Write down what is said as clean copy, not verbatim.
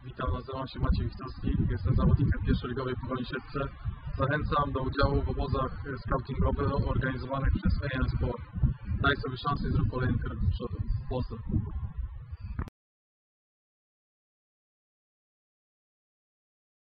Witam, nazywam się Maciej Wichtowski, jestem zawodnikiem pierwszoligowej Pogoni Siedlce. Zachęcam do udziału w obozach scoutingowych organizowanych przez AN Sport. Daj sobie szansę i zrób kolejny krok do przodu. Pozdro.